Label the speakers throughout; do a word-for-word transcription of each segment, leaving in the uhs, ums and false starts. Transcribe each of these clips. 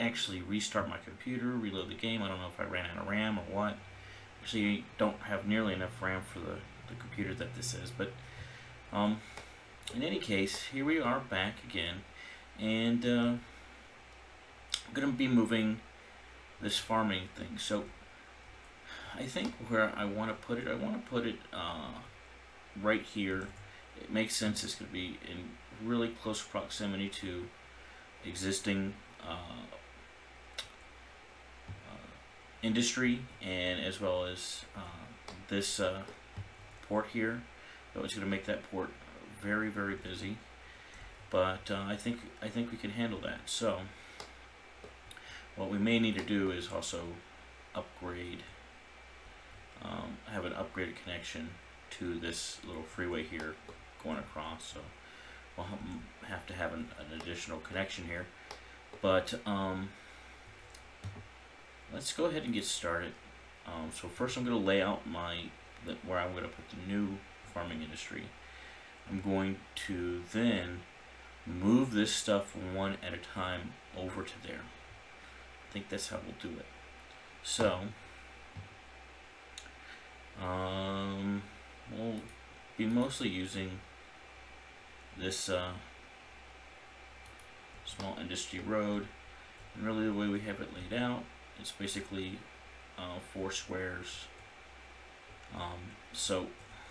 Speaker 1: actually restart my computer, reload the game. I don't know if I ran out of RAM or what. Actually, don't have nearly enough RAM for the, the computer that this is, but um, in any case, here we are back again, and uh, I'm going to be moving this farming thing. So I think where I want to put it, I want to put it uh, right here. It makes sense. It's going to be in really close proximity to existing uh, uh, industry, and as well as uh, this uh, port here. So it's going to make that port very, very busy. But uh, I think I think we can handle that. So what we may need to do is also upgrade, um, have an upgraded connection to this little freeway here going across. So we'll have to have an, an additional connection here. But um, let's go ahead and get started. Um, so first I'm going to lay out my the, where I'm going to put the new farming industry. I'm going to then move this stuff one at a time over to there. I think that's how we'll do it. So um, we'll be mostly using this uh, small industry road, and really the way we have it laid out, it's basically uh, four squares. Um, so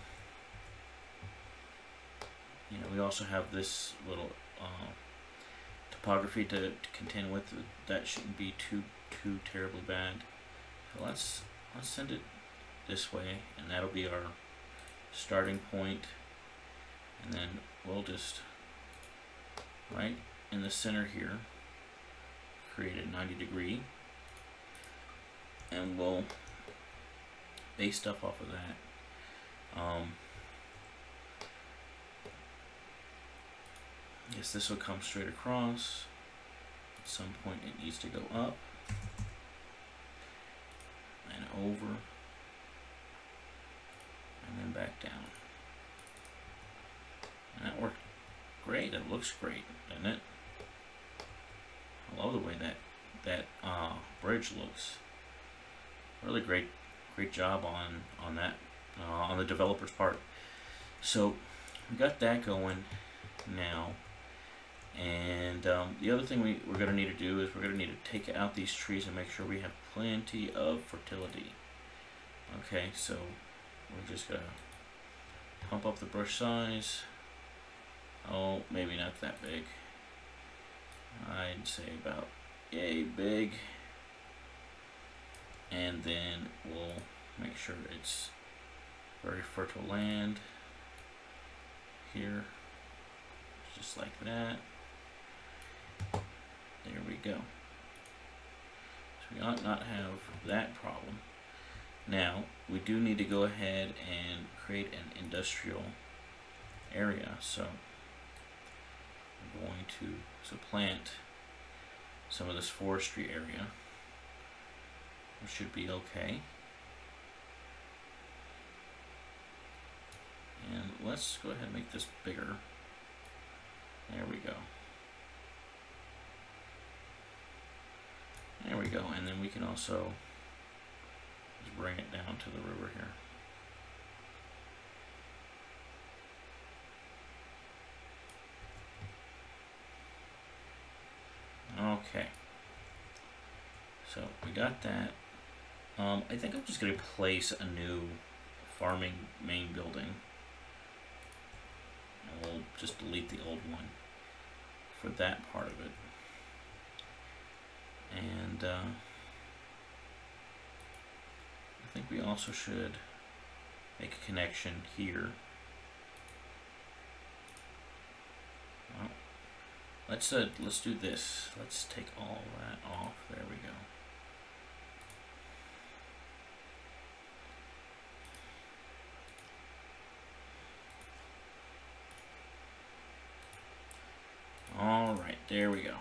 Speaker 1: you know, we also have this little uh, topography to, to contend with. That shouldn't be too too terribly bad. So let's let's send it this way, and that'll be our starting point. And then we'll just right in the center here create a ninety degree, and we'll base stuff off of that. Um, I guess this will come straight across. At some point it needs to go up and over and then back down. And that worked great. It looks great, doesn't it? I love the way that that uh, bridge looks. Really great, great job on on that uh, on the developer's part. So we got that going now. And um, the other thing we, we're going to need to do is we're going to need to take out these trees and make sure we have plenty of fertility. Okay, so we're just going to pump up the brush size. Oh, maybe not that big. I'd say about yay big. And then we'll make sure it's very fertile land here, just like that. There we go. So we ought not have that problem. Now, we do need to go ahead and create an industrial area. So I'm going to supplant some of this forestry area, which should be okay. And let's go ahead and make this bigger. There we go. There we go, and then we can also just bring it down to the river here. Okay, so we got that. Um, I think I'm just going to place a new farming main building. And we'll just delete the old one for that part of it. And uh, I think we also should make a connection here. Well, let's uh, let's do this. Let's take all that off. There we go. All right, there we go.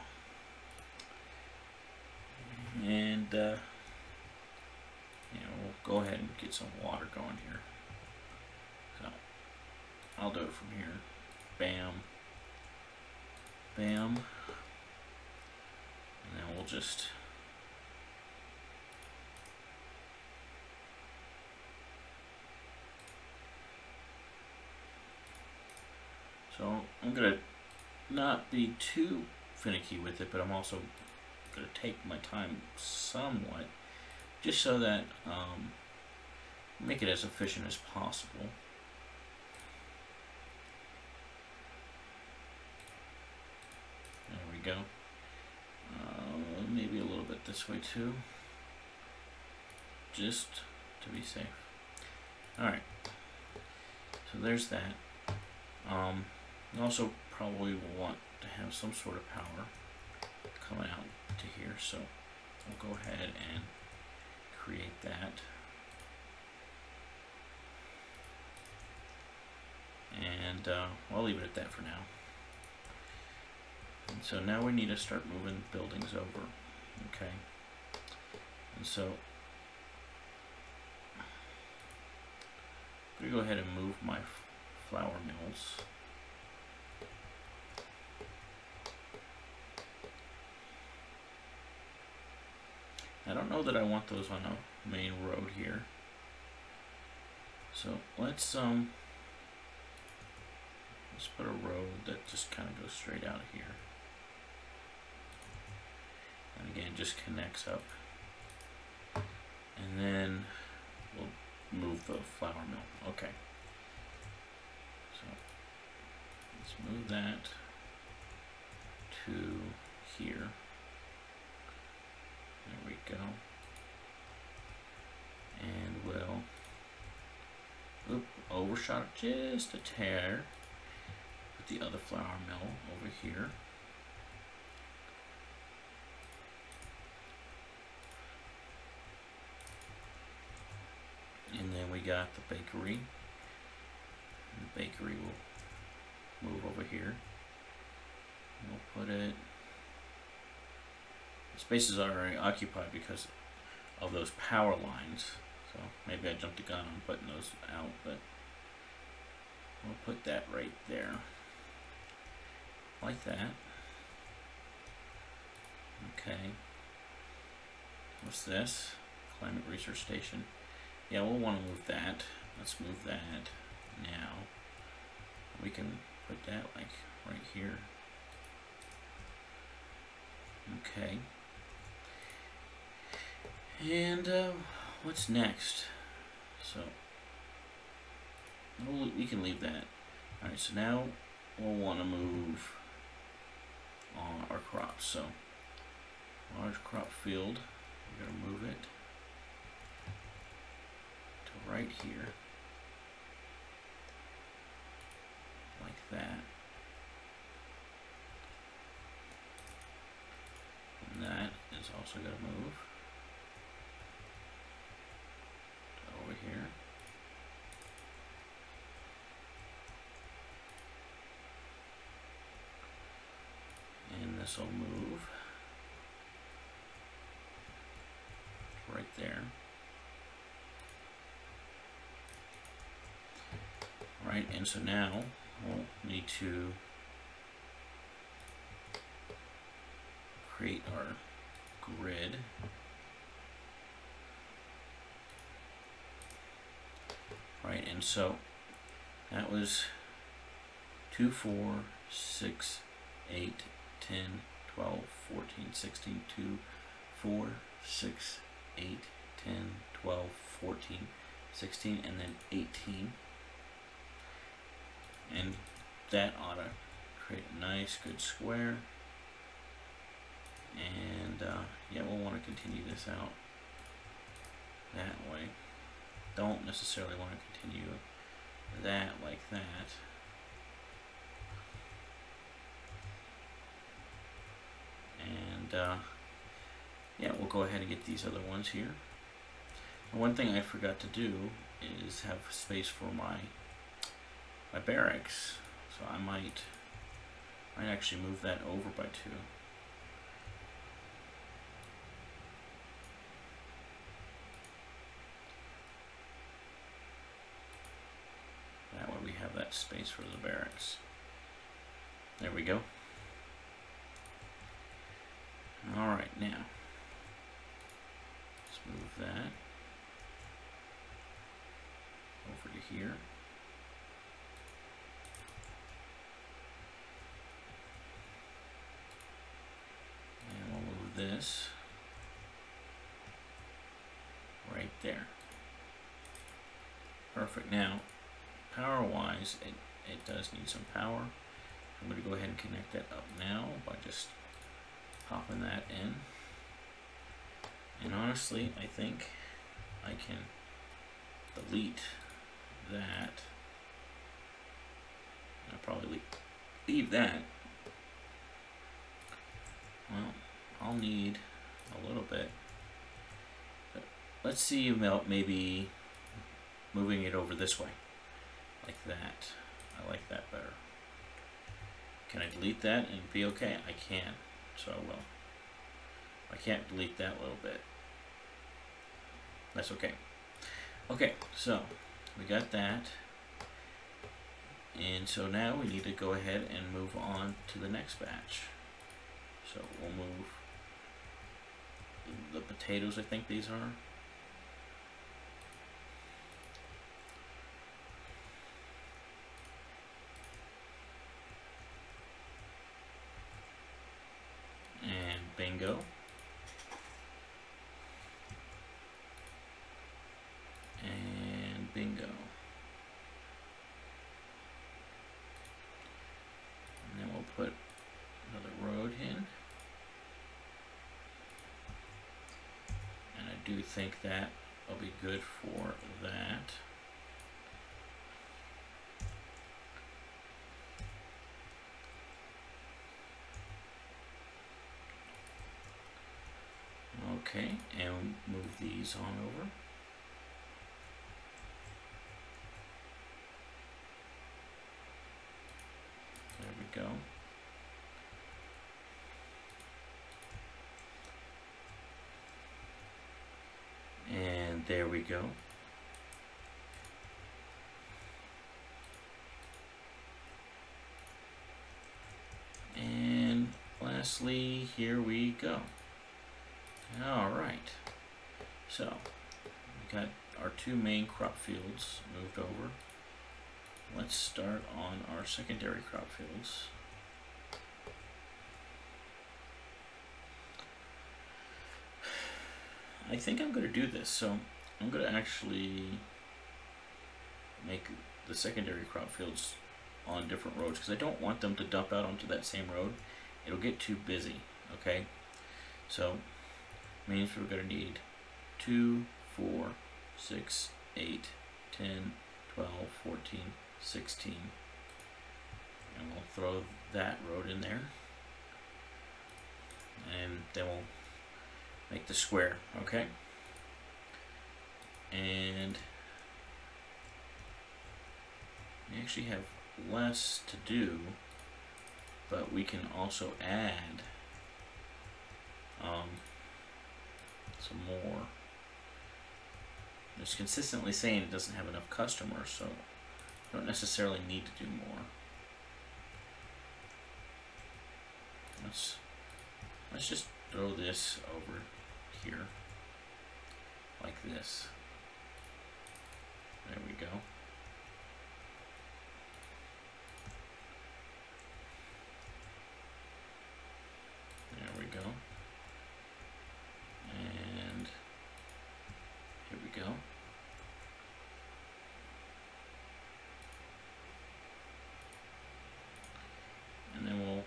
Speaker 1: And uh, you know, we'll go ahead and get some water going here. So I'll do it from here. Bam, bam, And then we'll just so I'm gonna not be too finicky with it, but I'm also gonna take my time somewhat, just so that um, make it as efficient as possible. There we go. Uh, maybe a little bit this way too, just to be safe. Alright, so there's that. Um, you also probably will want to have some sort of power coming out to here, so we'll go ahead and create that. And uh, I'll leave it at that for now. And so now we need to start moving buildings over. Okay. And so I'm going to go ahead and move my flour mills. I don't know that I want those on a main road here. So let's um let's put a road that just kind of goes straight out of here. And again, just connects up. And then we'll move the flour mill. Okay. So let's move that to here. There we go. And we'll oop, overshot it just a tear. Put the other flour mill over here. And then we got the bakery. And the bakery will move over here. We'll put it. The space is already occupied because of those power lines. So maybe I jumped the gun on putting those out, but we'll put that right there. Like that. Okay. What's this? Climate Research Station. Yeah, we'll want to move that. Let's move that now. We can put that like right here. Okay. And uh, what's next? So we'll, we can leave that. All right. So now we'll want to move on our crops. So large crop field. We're gonna move it to right here, like that. And that is also going to move to over here. And this will move right there. Right, and so now we'll need to create our grid. Right, and so that was two, four, six, eight, ten, twelve, fourteen, sixteen, two, four, six, eight, ten, twelve, fourteen, sixteen, and then eighteen. And that ought to create a nice, good square. And uh, yeah, we'll want to continue this out that way. Don't necessarily want to continue that like that. And uh, yeah, we'll go ahead and get these other ones here. And one thing I forgot to do is have space for my my barracks, so I might might actually move that over by two. That way we have that space for the barracks. There we go. Alright, now let's move that over to here. And we'll move this right there. Perfect. Now, power-wise, it, it does need some power. I'm going to go ahead and connect that up now by just popping that in. And honestly, I think I can delete that. I'll probably leave, leave that. Well, I'll need a little bit. But let's see about maybe moving it over this way, like that. I like that better. Can I delete that and be okay? I can, so I will. I can't delete that little bit. That's okay. Okay, so we got that. And so now we need to go ahead and move on to the next batch. So we'll move the potatoes, I think these are. And bingo. And bingo. And then we'll put another road in. And I do think that will be good for that. Okay, and move these on over. There we go. And there we go. And lastly, here we go. All right, so we got our two main crop fields moved over. Let's start on our secondary crop fields. I think I'm going to do this, so I'm going to actually make the secondary crop fields on different roads because I don't want them to dump out onto that same road. It'll get too busy, okay? So means we're going to need two, four, six, eight, ten, twelve, fourteen, sixteen. And we'll throw that road in there. And then we'll make the square, okay? And we actually have less to do, but we can also add um, some more. It's consistently saying it doesn't have enough customers, so you don't necessarily need to do more. Let's let's just throw this over here like this. There we go. There we go. And here we go. And then we'll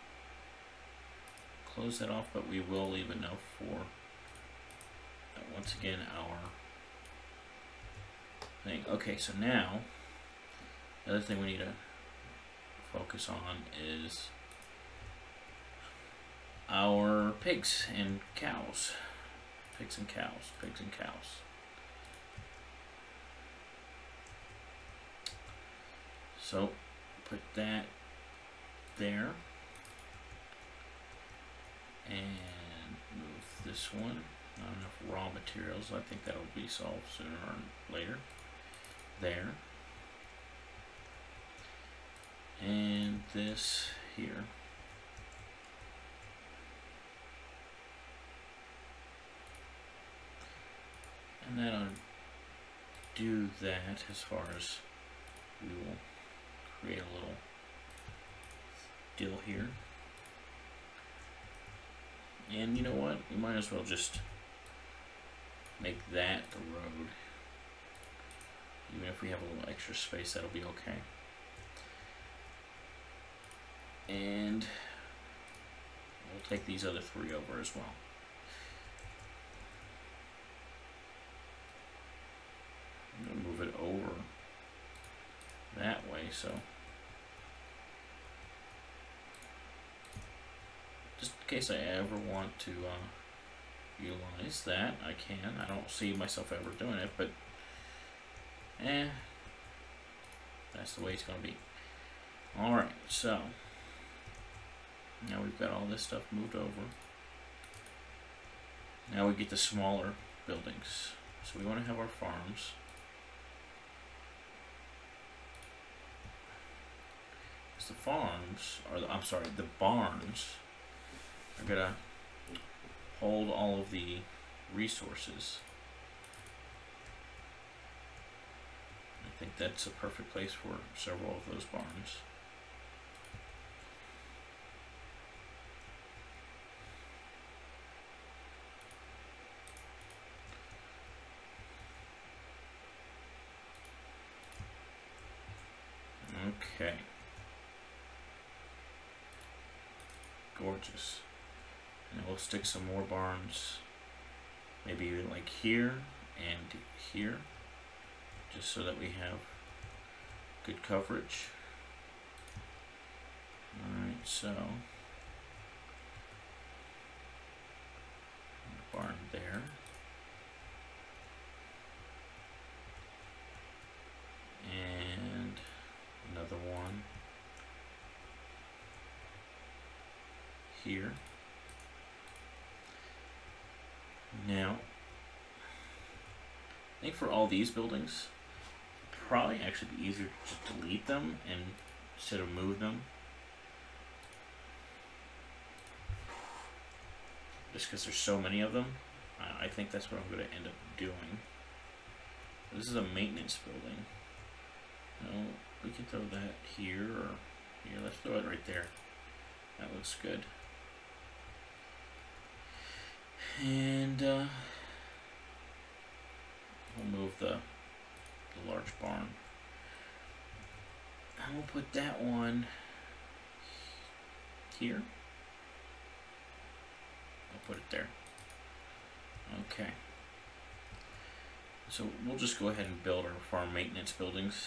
Speaker 1: close that off, but we will leave enough for, uh, once again, our thing. Okay, so now, the other thing we need to focus on is our pigs and cows. Pigs and cows, pigs and cows. So, put that there. And move this one. Not enough raw materials. I think that'll be solved sooner or later. There. And this here. do that as far as we will create a little deal here. And you know what? We might as well just make that the road. Even if we have a little extra space, that'll be okay. And we'll take these other three over as well. I'm going to move it over that way, so just in case I ever want to uh, utilize that, I can. I don't see myself ever doing it, but eh, that's the way it's going to be. Alright, so now we've got all this stuff moved over. Now we get the smaller buildings. So we want to have our farms. Because the farms, or the, I'm sorry, the barns are going to hold all of the resources. I think that's a perfect place for several of those barns. Okay. Gorgeous. And we'll stick some more barns, maybe like here and here, just so that we have good coverage. Alright, so barn there. And another one here. Now, I think for all these buildings, it'd probably actually be easier to just delete them and instead of move them. Just because there's so many of them, I think that's what I'm going to end up doing. This is a maintenance building. No, we can throw that here or here. Let's throw it right there. That looks good. And uh, we'll move the, the large barn. And we'll put that one here. I'll put it there. Okay. So we'll just go ahead and build our farm maintenance buildings.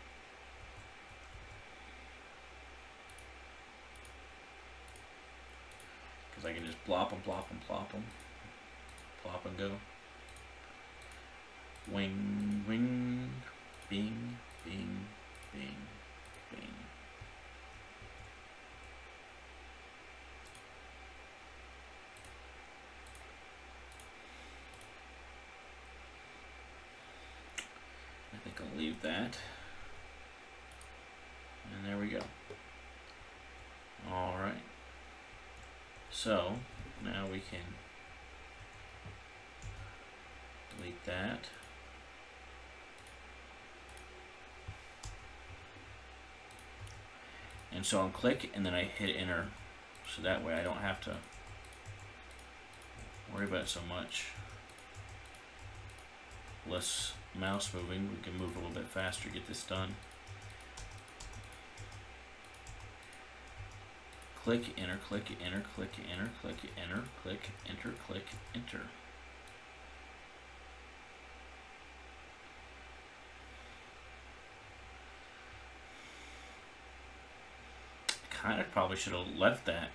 Speaker 1: Because I can just plop them, plop them, plop them. Plop and go. Wing, wing, bing, bing, bing, bing. I think I'll leave that. And there we go. All right. So now we can delete that. And so I'll click and then I hit enter. So that way I don't have to worry about it so much. Less mouse moving, we can move a little bit faster to get this done. Click, enter, click, enter, click, enter, click, enter, click, enter, click, enter. Kind of probably should have left that.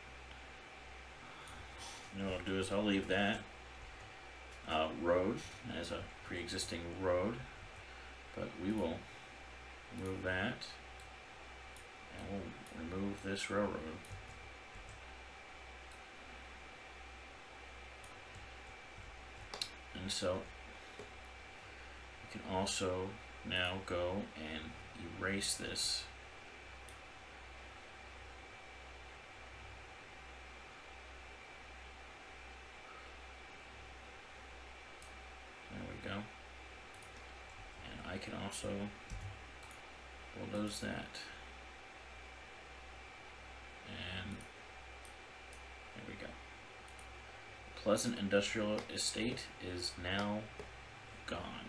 Speaker 1: You know what I'll do is I'll leave that uh, road as a pre-existing road, but we will remove that and we'll remove this railroad. And so we can also now go and erase this. There we go. can also bulldoze that. And there we go. Pleasant Industrial Estate is now gone.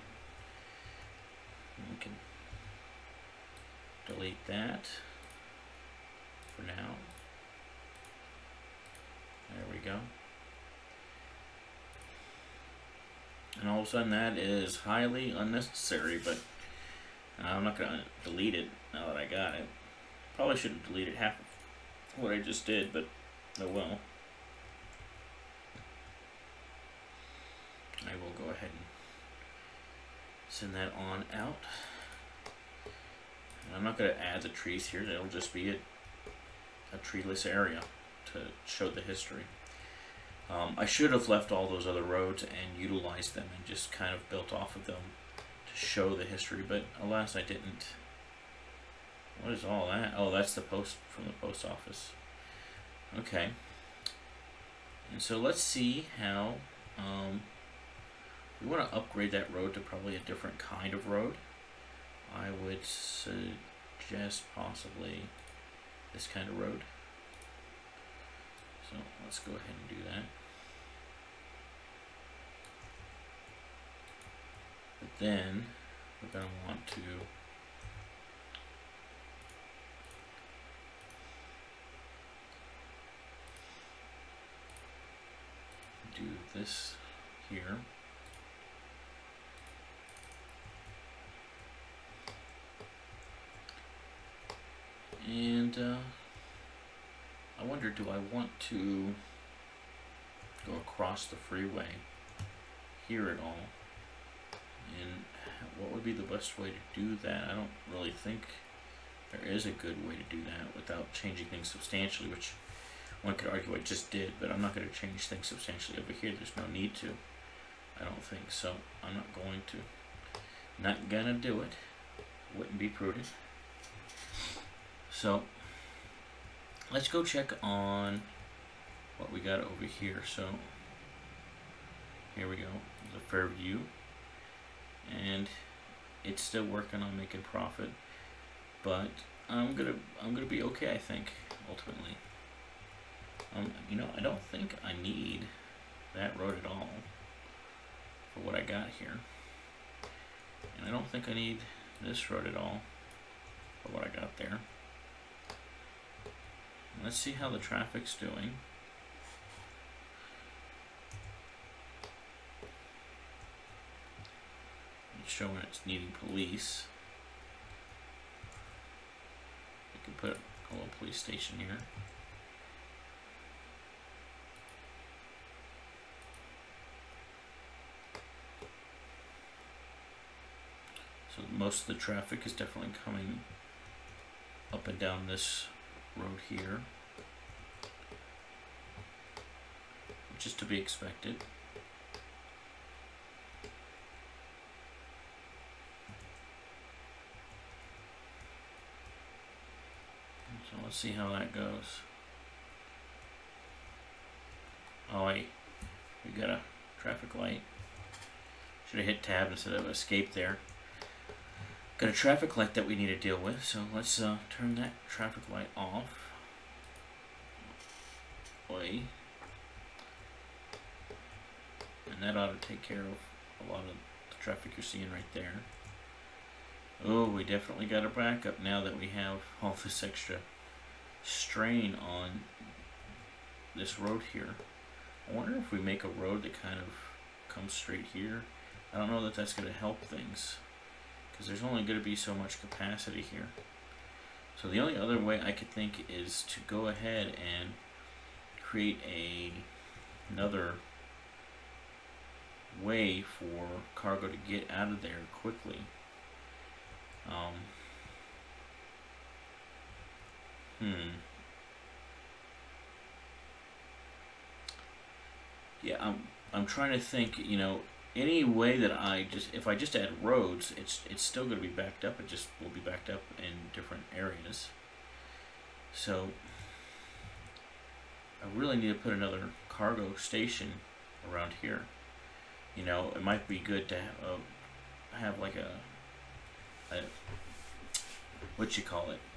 Speaker 1: We can delete that for now. There we go. And all of a sudden that is highly unnecessary, but I'm not going to delete it now that I got it. Probably shouldn't have deleted half of what I just did, but oh well. I will go ahead and send that on out. And I'm not going to add the trees here. It'll just be a, a treeless area to show the history. Um, I should have left all those other roads and utilized them and just kind of built off of them to show the history, but alas I didn't. What is all that? Oh, that's the post from the post office. Okay. And so let's see how um, we want to upgrade that road to probably a different kind of road. I would suggest possibly this kind of road. So let's go ahead and do that. But then we're going to want to do this here. And uh, I wonder, do I want to go across the freeway here at all? And what would be the best way to do that? I don't really think there is a good way to do that without changing things substantially, which one could argue I just did, but I'm not going to change things substantially over here. There's no need to. I don't think so. I'm not going to. Not gonna do it. Wouldn't be prudent. So let's go check on what we got over here. So here we go, the Fairview, and it's still working on making profit, but I'm gonna I'm gonna be okay, I think, ultimately. Um, you know, I don't think I need that road at all for what I got here, and I don't think I need this road at all for what I got there. Let's see how the traffic's doing. It's showing it's needing police. We can put a little police station here. So most of the traffic is definitely coming up and down this road here, which is to be expected. So let's see how that goes. Oh wait, we got a traffic light. Should have hit tab instead of escape there. Got a traffic light that we need to deal with, so let's uh, turn that traffic light off. Boy. And that ought to take care of a lot of the traffic you're seeing right there. Oh, we definitely got a backup now that we have all this extra strain on this road here. I wonder if we make a road that kind of comes straight here. I don't know that that's going to help things, because there's only going to be so much capacity here. So the only other way I could think is to go ahead and create a another way for cargo to get out of there quickly. Um, hmm. Yeah, I'm I'm trying to think, you know, any way that I just, if I just add roads, it's it's still going to be backed up. It just will be backed up in different areas. So I really need to put another cargo station around here. You know, it might be good to have, uh, have like a what you call it,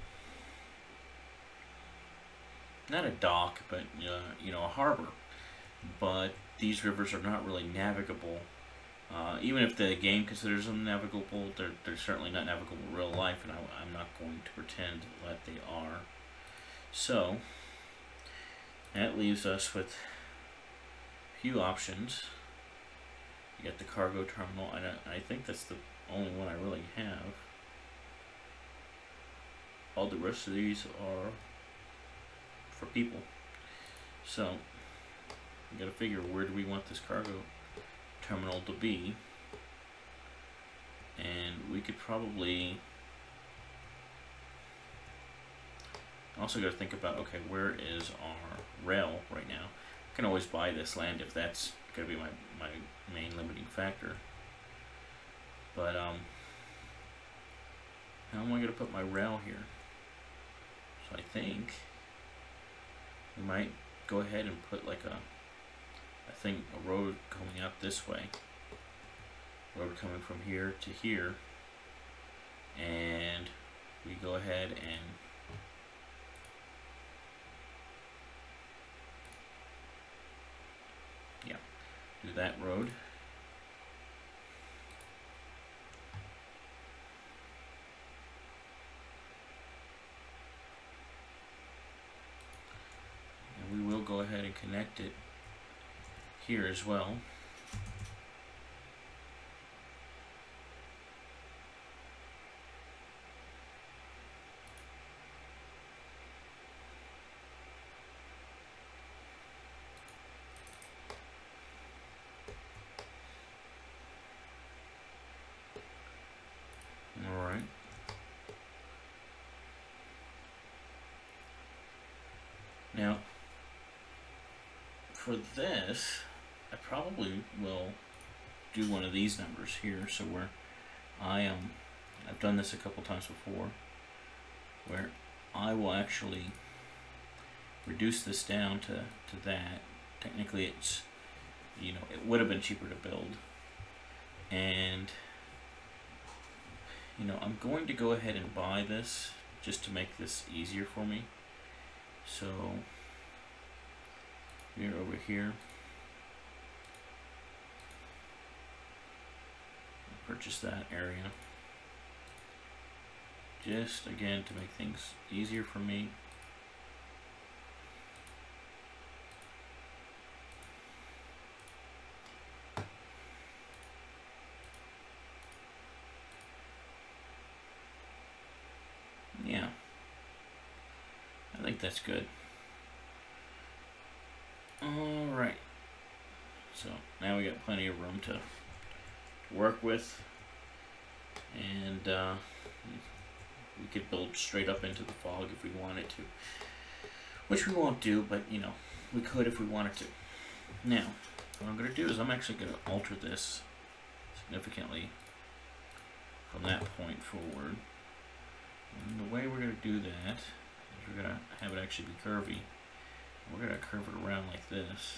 Speaker 1: not a dock, but uh, you know, a harbor. But these rivers are not really navigable. Uh, even if the game considers them navigable, they're, they're certainly not navigable in real life, and I, I'm not going to pretend that they are. So, that leaves us with a few options. You got the cargo terminal, and I, I think that's the only one I really have. All the rest of these are for people. So, we gotta figure, where do we want this cargo terminal to be? And we could probably also got to think about, okay, where is our rail right now? I can always buy this land if that's going to be my, my main limiting factor. But, um, how am I going to put my rail here? So I think we might go ahead and put like a, I think a road coming out this way. Road coming from here to here. And we go ahead and yeah, do that road. And we will go ahead and connect it here as well. Alright. Now, for this, I probably will do one of these numbers here. So where I am, um, I've done this a couple times before, where I will actually reduce this down to, to that. Technically it's, you know, it would have been cheaper to build. And, you know, I'm going to go ahead and buy this just to make this easier for me. So, we're over here. Purchase that area. Just, again, to make things easier for me. Yeah, I think that's good. Alright, so now we got plenty of room to work with, and uh, we could build straight up into the fog if we wanted to, which we won't do, but you know, we could if we wanted to. Now, what I'm going to do is I'm actually going to alter this significantly from that point forward. And the way we're going to do that is we're going to have it actually be curvy. We're going to curve it around like this.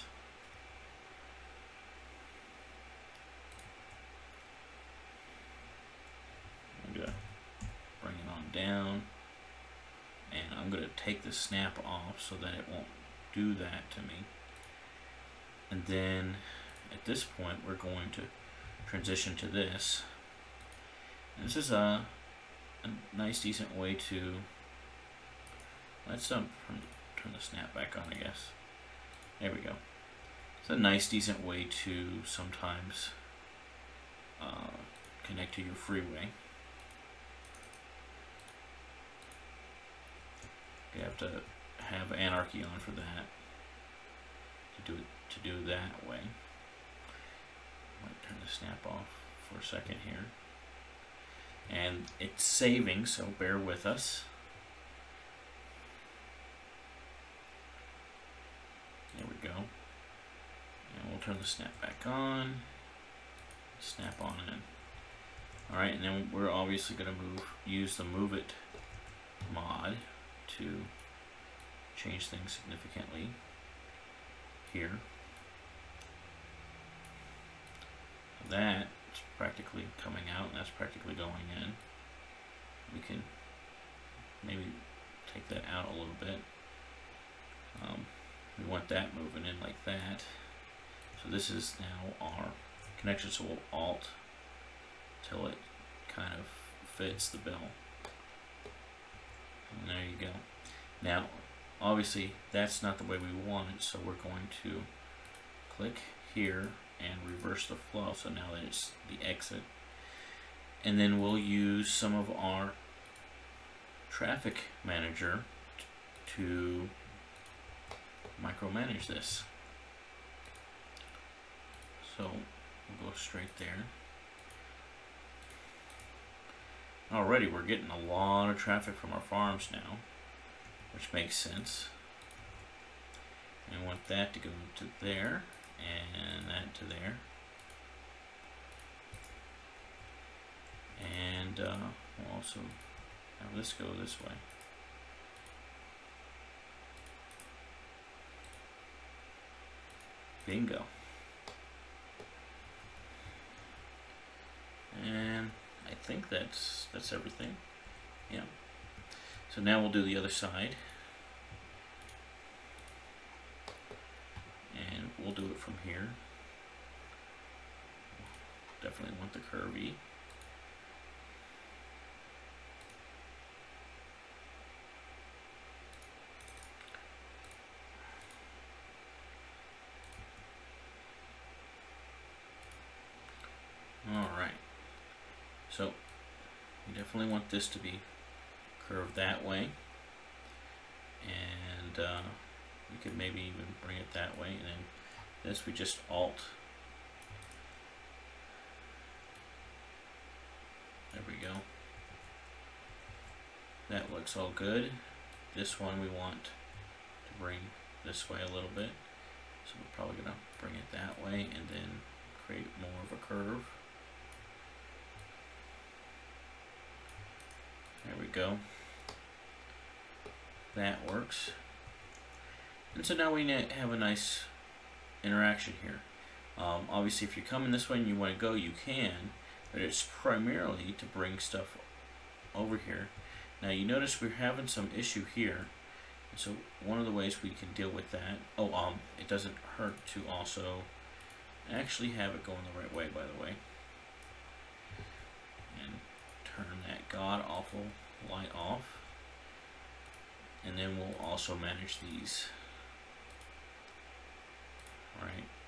Speaker 1: I'm going to bring it on down. And I'm going to take the snap off so that it won't do that to me. And then at this point we're going to transition to this. And this is a a nice decent way to, let's um, turn, turn the snap back on, I guess. There we go. It's a nice decent way to sometimes uh, connect to your freeway. You have to have anarchy on for that, to do it to do that way. Might turn the snap off for a second here. And it's saving, so bear with us. There we go. And we'll turn the snap back on. Snap on in. Alright, and then we're obviously going to move, use the Move It mod to change things significantly here. That's practically coming out, and that's practically going in. We can take that out a little bit. Um, we want that moving in like that. So this is now our connection, so we'll alt till it kind of fits the bill. And there you go. Now, obviously, that's not the way we want it, so we're going to click here and reverse the flow. So now that it's the exit. And then we'll use some of our traffic manager to micromanage this. So we'll go straight there. Already we're getting a lot of traffic from our farms now, which makes sense. And we want that to go to there, and that to there. And uh, we'll also have this go this way. Bingo. And I think that's that's everything. Yeah. So now we'll do the other side. And we'll do it from here. Definitely want the curvy. Alright, so we definitely want this to be curved that way, and uh, we could maybe even bring it that way, and then this we just alt. There we go. That looks all good. This one we want to bring this way a little bit, so we're probably going to bring it that way and then create more of a curve. There we go. That works. And so now we have a nice interaction here. Um, obviously, if you're coming this way and you want to go, you can, but it's primarily to bring stuff over here. Now you notice we're having some issue here. And so one of the ways we can deal with that, oh, um, it doesn't hurt to also actually have it going the right way, by the way. And turn that god awful light off, and then we'll also manage these. Right,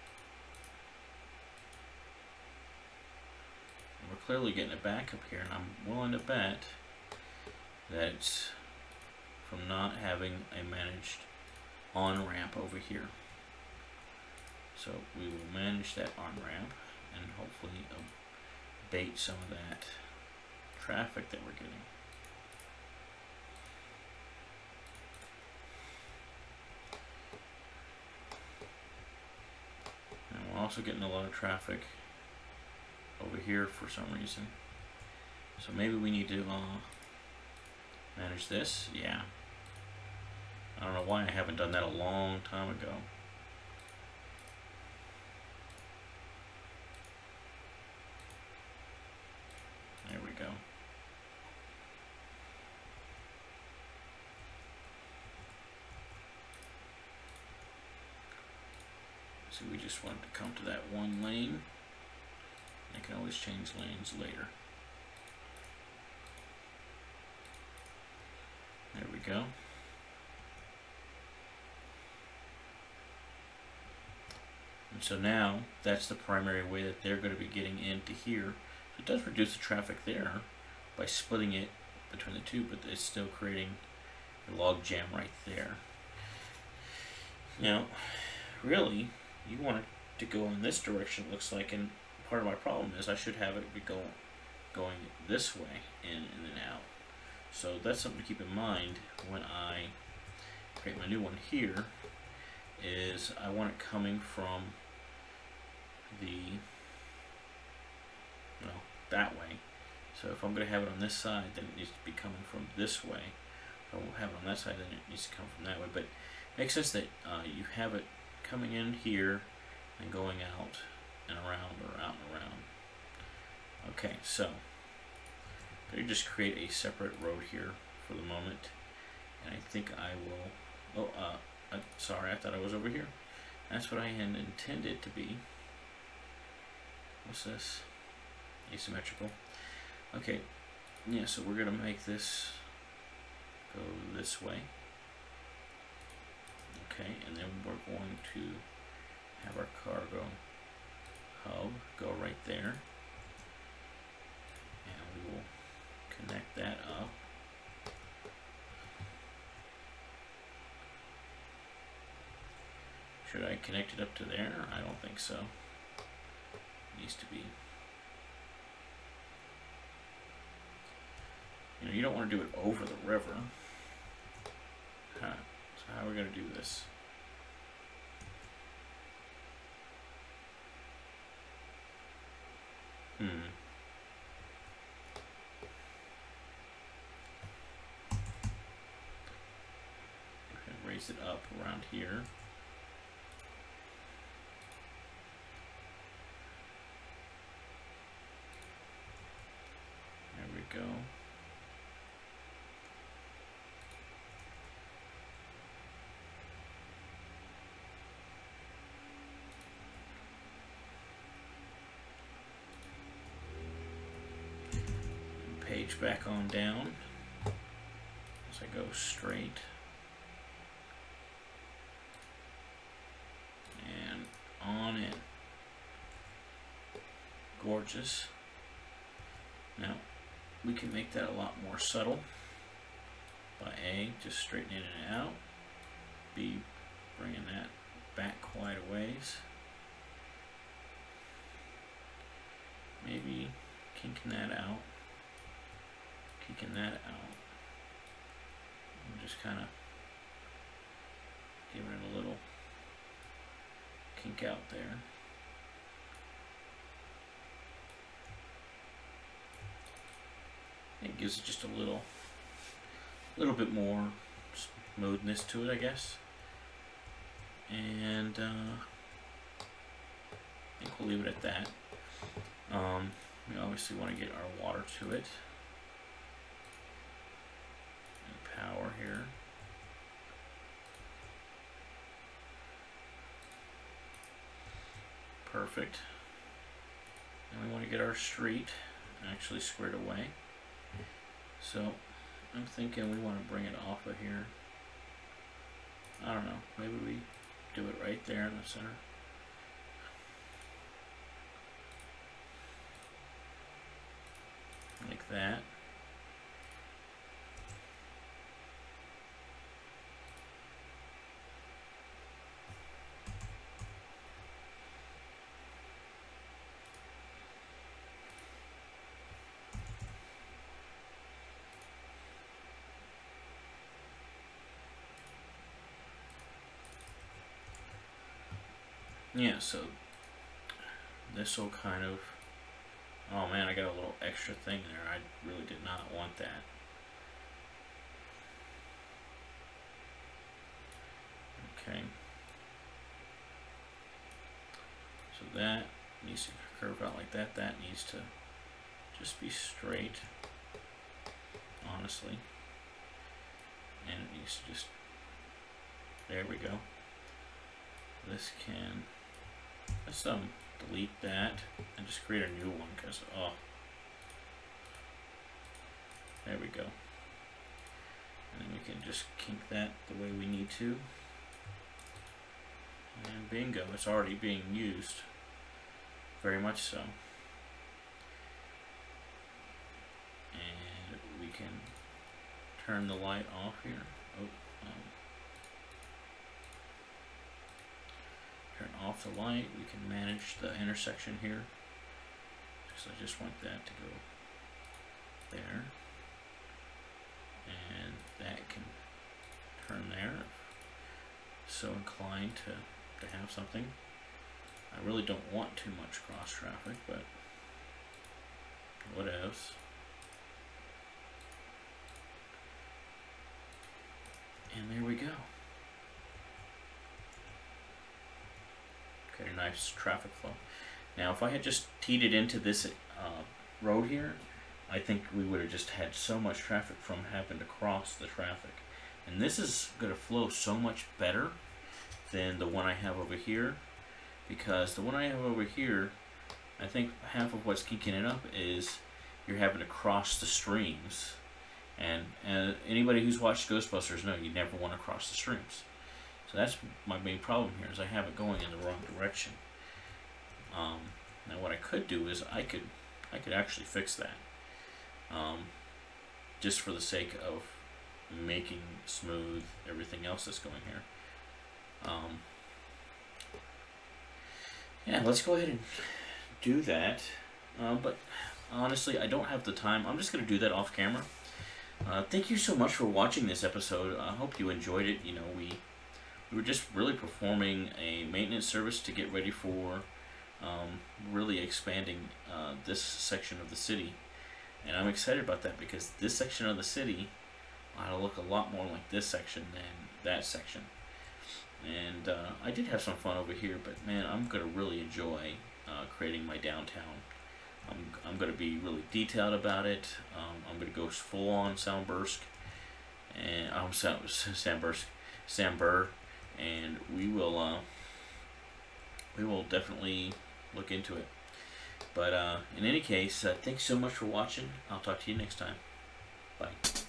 Speaker 1: and we're clearly getting it back up here, and I'm willing to bet that it's from not having a managed on ramp over here. So we will manage that on ramp and hopefully abate some of that traffic that we're getting. And we're also getting a lot of traffic over here for some reason. So maybe we need to uh, manage this. Yeah. I don't know why I haven't done that a long time ago. There we go. So we just want to come to that one lane. I can always change lanes later. There we go. And so now that's the primary way that they're going to be getting into here. So it does reduce the traffic there by splitting it between the two, but it's still creating a log jam right there. Now, really, you want it to go in this direction, it looks like, and part of my problem is I should have it be go, going this way in and then out. So that's something to keep in mind when I create my new one here, is I want it coming from the, well, that way. So if I'm going to have it on this side, then it needs to be coming from this way. If I won't have it on that side, then it needs to come from that way. But it makes sense that uh, you have it coming in here and going out and around, or out and around. Okay, so I'm going to just create a separate road here for the moment, And I think I will, oh, uh, I'm sorry, I thought I was over here. That's what I had intended to be. What's this? Asymmetrical. Okay, yeah, so we're gonna make this go this way. Okay, and then we're going to have our cargo hub go right there. And we will connect that up. Should I connect it up to there? I don't think so. It needs to be. You know, you don't want to do it over the river. Huh. So how are we going to do this? Hmm. Okay, raise it up around here. There we go. Page back on down as I go straight and on in. Gorgeous. Now we can make that a lot more subtle by A, just straightening it out, B, bringing that back quite a ways, maybe kinking that out, kicking that out, and just kind of giving it a little kink out there. It gives it just a little, little bit more smoothness to it, I guess. And uh, I think we'll leave it at that. Um, we obviously want to get our water to it. Power here. Perfect. And we want to get our street actually squared away. So I'm thinking we want to bring it off of here. I don't know. Maybe we do it right there in the center. Like that. Yeah, so this will kind of, oh man, I got a little extra thing there. I really did not want that. Okay. So that needs to curve out like that. That needs to just be straight, honestly. And it needs to just, there we go. This can, let's um, delete that and just create a new one because, oh, there we go. And then we can just kink that the way we need to. And bingo, it's already being used. Very much so. And we can turn the light off here. Oh, um, turn off the light. We can manage the intersection here. So I just want that to go there. And that can turn there. So inclined to, to have something. I really don't want too much cross traffic, but what else? And there we go. Okay, nice traffic flow. Now, if I had just teed it into this uh, road here, I think we would have just had so much traffic from having to cross the traffic. And this is going to flow so much better than the one I have over here, because the one I have over here, I think half of what's kinking it up is you're having to cross the streams. And, and anybody who's watched Ghostbusters know you never want to cross the streams. So that's my main problem here, is I have it going in the wrong direction. Um, now what I could do is I could I could actually fix that, um, just for the sake of making smooth everything else that's going here. Um, yeah, let's go ahead and do that. Uh, but honestly, I don't have the time. I'm just going to do that off camera. Uh, thank you so much for watching this episode. I hope you enjoyed it. You know, we we were just really performing a maintenance service to get ready for um, really expanding uh, this section of the city. And I'm excited about that, because this section of the city ought to look a lot more like this section than that section. And uh, I did have some fun over here, but man, I'm going to really enjoy uh, creating my downtown. I'm, I'm going to be really detailed about it. Um, I'm going to go full on Soundburst, and I'm um, Soundburst, Soundburr, and we will uh, we will definitely look into it. But uh, in any case, uh, thanks so much for watching. I'll talk to you next time. Bye.